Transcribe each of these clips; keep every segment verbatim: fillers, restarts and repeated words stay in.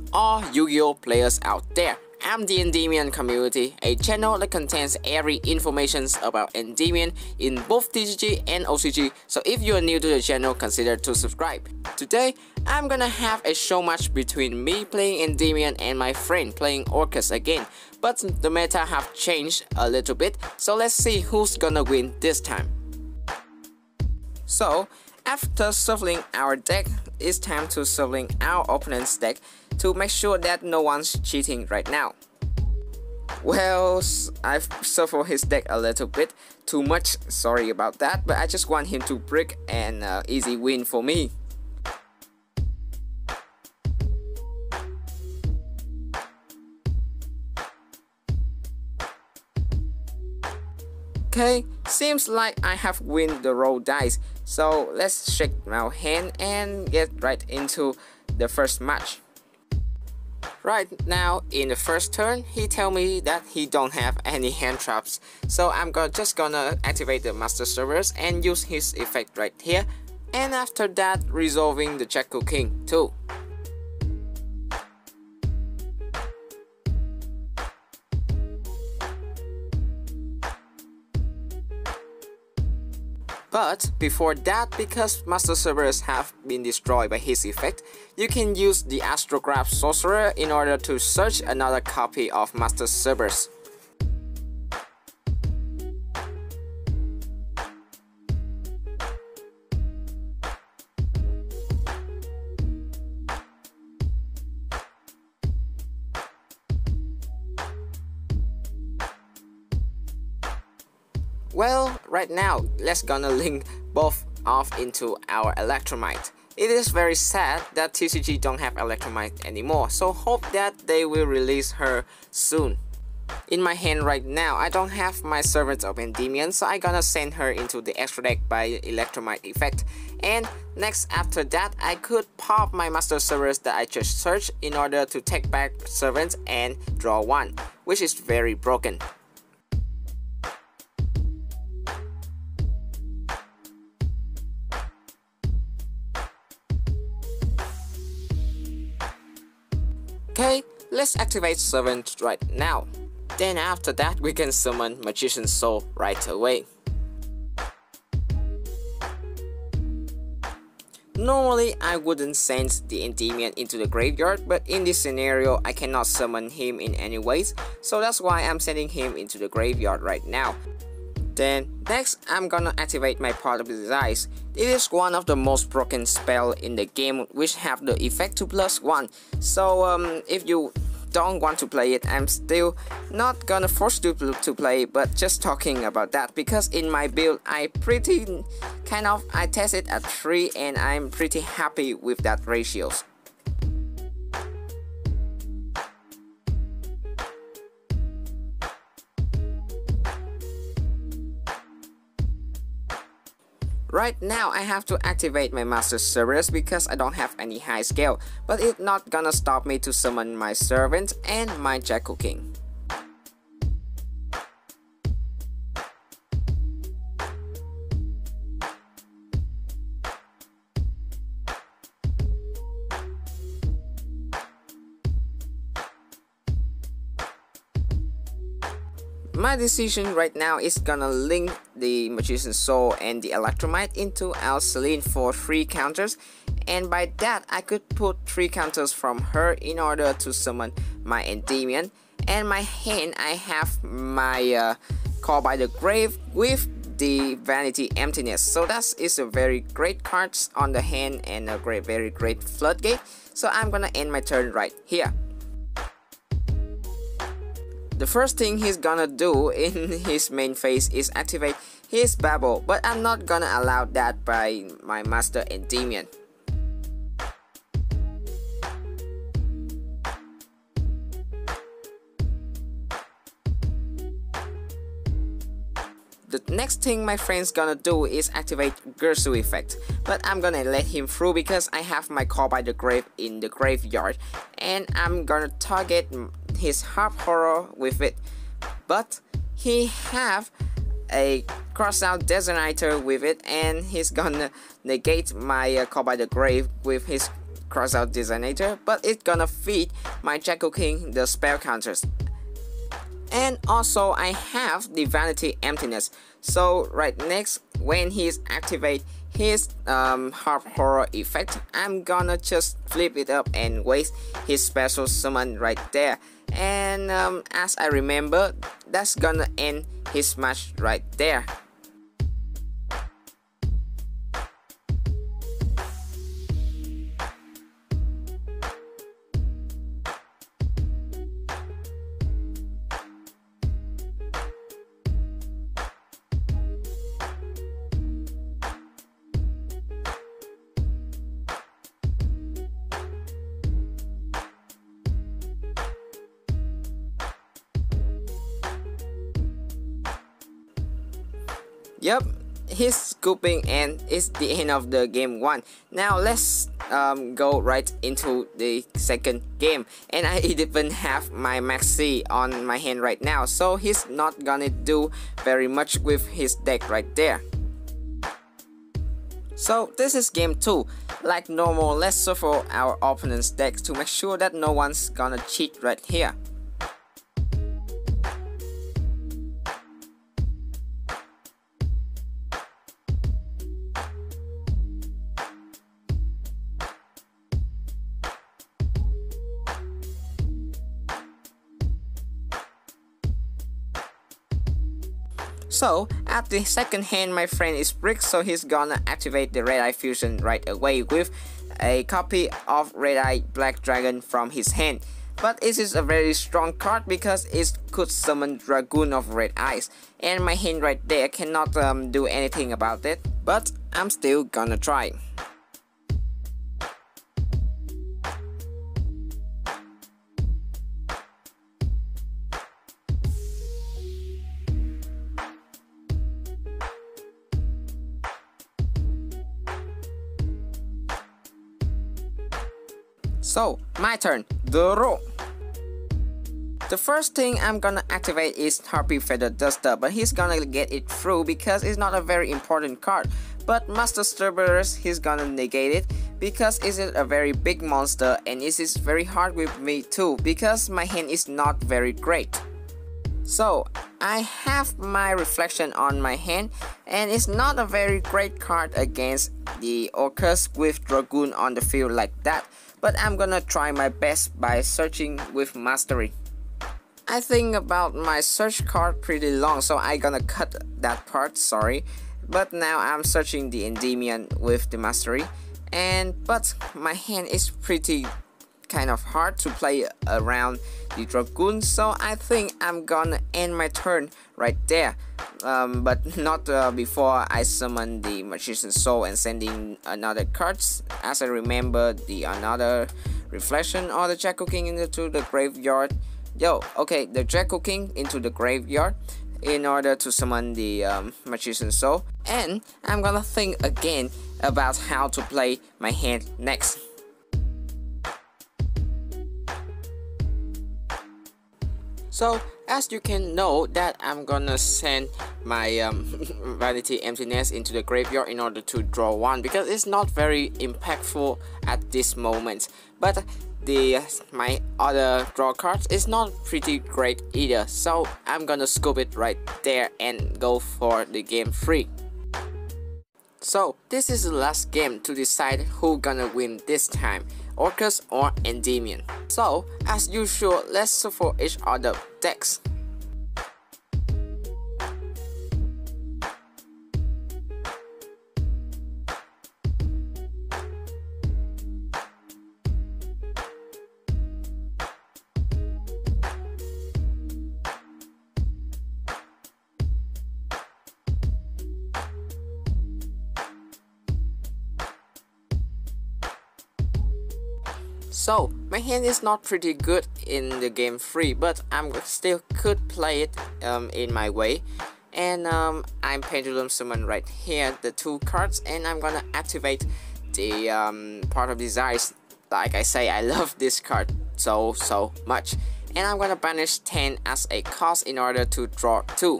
all Yu-Gi-Oh players out there. I'm the Endymion community, a channel that contains every information about Endymion in both T C G and O C G, so if you are new to the channel, consider to subscribe. Today, I'm gonna have a show match between me playing Endymion and my friend playing Orcust again, but the meta have changed a little bit, so let's see who's gonna win this time. So, after shuffling our deck, it's time to shuffling our opponent's deck to make sure that no one's cheating right now. Well, I've shuffled his deck a little bit too much, sorry about that, but I just want him to break an uh, easy win for me. Okay, seems like I have win the roll dice, so let's shake our hand and get right into the first match. Right now, in the first turn, he tell me that he don't have any hand traps, so I'm go just gonna activate the Master Servers and use his effect right here, and after that, resolving the Jackal King too. But before that, because Master Servers have been destroyed by his effect, you can use the Astrograph Sorcerer in order to search another copy of Master Servers. Well, right now, let's gonna link both off into our Electromite. It is very sad that T C G don't have Electromite anymore, so hope that they will release her soon. In my hand right now, I don't have my Servants of Endymion, so I gonna send her into the extra deck by Electromite effect. And next after that, I could pop my Master Servers that I just searched in order to take back Servants and draw one, which is very broken. Okay, let's activate Servant right now. Then after that, we can summon Magician's Soul right away. Normally, I wouldn't send the Endymion into the graveyard, but in this scenario, I cannot summon him in any ways, so that's why I'm sending him into the graveyard right now. Then, next, I'm gonna activate my Part of the Dice. It is one of the most broken spell in the game, which have the effect to plus one. So, um, if you don't want to play it, I'm still not gonna force you to, to play, but just talking about that, because in my build, I pretty, kind of, I tested at three, and I'm pretty happy with that ratios. Right now, I have to activate my Master Servers because I don't have any high scale, but it's not gonna stop me to summon my Servant and my Jackal King. My decision right now is gonna link the Magician's Soul and the Electromite into our Celine for three counters, and by that I could put three counters from her in order to summon my Endymion. And my hand, I have my uh, Call by the Grave with the Vanity Emptiness, so that is a very great cards on the hand and a great, very great floodgate. So I'm gonna end my turn right here. The first thing he's gonna do in his main phase is activate his Babble, but I'm not gonna allow that by my Master Endymion. The next thing my friend's gonna do is activate Gersu effect, but I'm gonna let him through because I have my Call by the Grave in the graveyard, and I'm gonna target his Harp Horror with it. But he have a Crossout Designator with it, and he's gonna negate my uh, Call by the Grave with his cross out designator, but it's gonna feed my Jackal King the spell counters. And also I have the Vanity Emptiness, so right next when he's activate his um, Harp Horror effect, I'm gonna just flip it up and waste his special summon right there. And um, as I remember, that's gonna end his match right there. Yep, his scooping and it's the end of the game one. Now let's um, go right into the second game. And I even have my Maxi on my hand right now, so he's not gonna do very much with his deck right there. So this is game two. Like normal, let's shuffle our opponent's decks to make sure that no one's gonna cheat right here. So at the second hand, my friend is brick, so he's gonna activate the Red Eye Fusion right away with a copy of Red Eye Black Dragon from his hand. But it is a very strong card because it could summon Dragoon of Red Eyes, and my hand right there cannot um, do anything about it, but I'm still gonna try. So, my turn, draw. The first thing I'm gonna activate is Harpy Feather Duster, but he's gonna get it through because it's not a very important card. But Master Cerberus, he's gonna negate it because it's a very big monster and it is very hard with me too because my hand is not very great. So, I have my Reflection on my hand and it's not a very great card against the Orcust with Dragoon on the field like that. But I'm gonna try my best by searching with Mastery. I think about my search card pretty long, so I'm gonna cut that part, sorry. But now I'm searching the Endymion with the Mastery, and but my hand is pretty kind of hard to play around the Dragoon, so I think I'm gonna end my turn right there. Um, but not uh, before I summon the Magician's Soul and sending another cards, as I remember the another Reflection or the Jackal King into the graveyard. Yo, okay, the Jackal King into the graveyard in order to summon the um, Magician's Soul, and I'm gonna think again about how to play my hand next. So as you can know that I'm gonna send my um, Vanity Emptiness into the graveyard in order to draw one because it's not very impactful at this moment. But the my other draw cards is not pretty great either, so I'm gonna scoop it right there and go for the game three. So this is the last game to decide who gonna win this time, Orcust or Endymion. So as usual, let's shuffle each other decks. So my hand is not pretty good in the game three, but I'm still could play it um, in my way. And um, I'm Pendulum Summon right here, the two cards, and I'm gonna activate the um, Part of Desires. Like I say, I love this card so so much, and I'm gonna banish ten as a cost in order to draw two.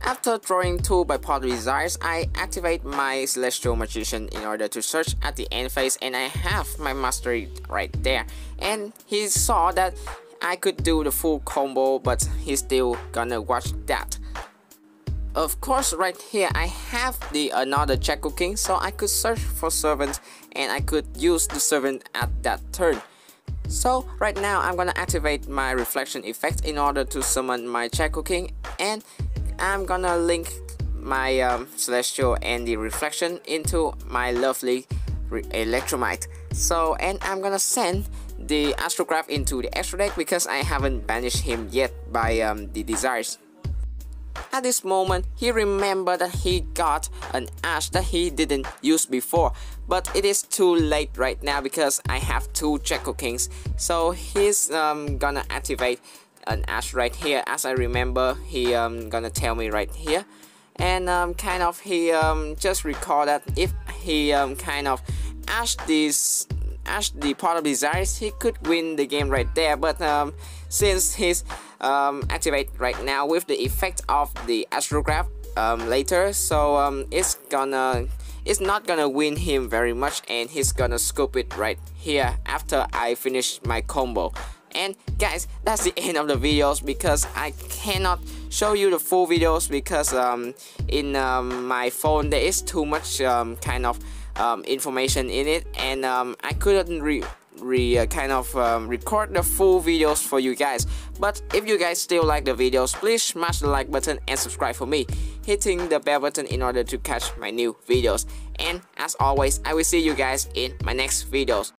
After drawing two bipolar desires, I activate my Celestial Magician in order to search at the end phase, and I have my mastery right there. And he saw that I could do the full combo, but he's still gonna watch that. Of course, right here I have the another Jack of King, so I could search for servant and I could use the servant at that turn. So right now I'm gonna activate my reflection effect in order to summon my Jack of King, and I'm gonna link my um, Celestial and the reflection into my lovely Electromite. So, and I'm gonna send the Astrograph into the extra deck because I haven't banished him yet by um, the desires. At this moment, he remembered that he got an Ash that he didn't use before, but it is too late right now because I have two Jack of Kings. So he's um, gonna activate an Ash right here. As I remember, he um gonna tell me right here, and um kind of he um just recall that if he um kind of Ash this Ash the Pot of Desires, he could win the game right there. But um since he's um activate right now with the effect of the Astrograph um later, so um it's gonna it's not gonna win him very much, and he's gonna scoop it right here after I finish my combo. And guys, that's the end of the videos because I cannot show you the full videos because um, in um, my phone there is too much um, kind of um, information in it, and um, I couldn't re, re uh, kind of um, record the full videos for you guys. But if you guys still like the videos, please smash the like button and subscribe for me, hitting the bell button in order to catch my new videos. And as always, I will see you guys in my next videos.